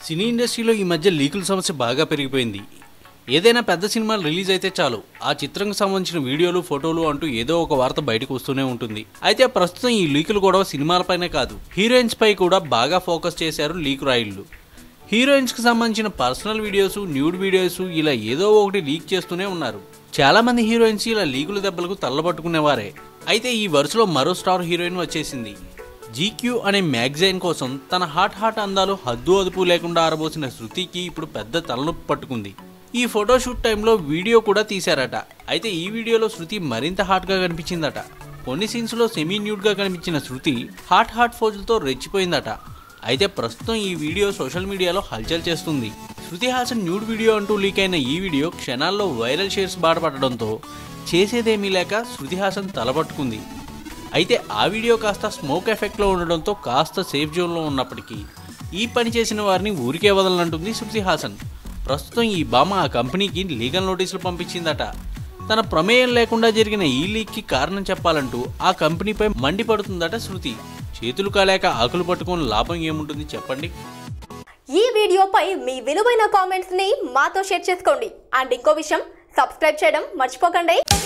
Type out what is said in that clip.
సినీ ఇండస్ట్రీలో ఈ మధ్య లీకుల సమస్య బాగా పెరిగిపోయింది. ఏదైనా పెద్ద సినిమాలు రిలీజ్ అయితే చాలు ఆ చిత్రంకి సంబంధించిన వీడియోలు, ఫోటోలు అంటూ ఏదో ఒక వార్త బయటకు వస్తూనే ఉంటుంది. అయితే ప్రస్తుతం ఈ లీకులు గొడవ సినిమాలపైనే కాదు, హీరోయిన్స్ పై కూడా బాగా ఫోకస్ చేశారు లీక్ రాయిళ్లు. హీరోయిన్స్కి సంబంధించిన పర్సనల్ వీడియోస్, న్యూడ్ వీడియోస్ ఇలా ఏదో ఒకటి లీక్ చేస్తూనే ఉన్నారు. చాలా మంది హీరోయిన్స్ ఇలా లీకుల దెబ్బలకు తల్లబట్టుకునేవారే. అయితే ఈ వరుసలో మరో స్టార్ హీరోయిన్ వచ్చేసింది. జీక్యూ అనే మ్యాగజైన్ కోసం తన హాట్ అందాలు హద్దు అదుపు లేకుండా ఆరబోసిన శృతికి ఇప్పుడు పెద్ద తలనొప్పి పట్టుకుంది. ఈ ఫోటోషూట్ టైంలో వీడియో కూడా తీశారట. అయితే ఈ వీడియోలో శృతి మరింత హాట్గా కనిపించిందట. కొన్ని సీన్స్లో సెమీ న్యూడ్గా కనిపించిన శృతి హాట్ ఫోజులతో రెచ్చిపోయిందట. అయితే ప్రస్తుతం ఈ వీడియో సోషల్ మీడియాలో హల్చల్ చేస్తుంది. శృతి హాసన్ న్యూడ్ వీడియో అంటూ లీక్ అయిన ఈ వీడియో క్షణాల్లో వైరల్ షేర్స్ బాటపడడంతో చేసేదేమీ లేక శృతి హాసన్ తలపట్టుకుంది. అయితే ఆ వీడియో కాస్త స్మోక్ ఎఫెక్ట్లో ఉండడంతో కాస్త సేఫ్ జోన్లో ఉన్నప్పటికీ ఈ పని చేసిన వారిని ఊరికే వదలనంటుంది శృతి హాసన్. ప్రస్తుతం ఈ భామ ఆ కంపెనీకి లీగల్ నోటీసులు పంపించిందట. తన ప్రమేయం లేకుండా జరిగిన ఈ లీక్కి కారణం చెప్పాలంటూ ఆ కంపెనీపై మండిపడుతుందట శృతి. చేతులు కాలేక ఆకులు పట్టుకొని లాభం ఏముంటుంది చెప్పండి. ఈ వీడియోపై మీ విలువైన కామెంట్స్ ని మాతో షేర్ చేసుకోండి. అండ్ ఇంకో విషయం, సబ్స్క్రైబ్ చేయడం మర్చిపోకండి.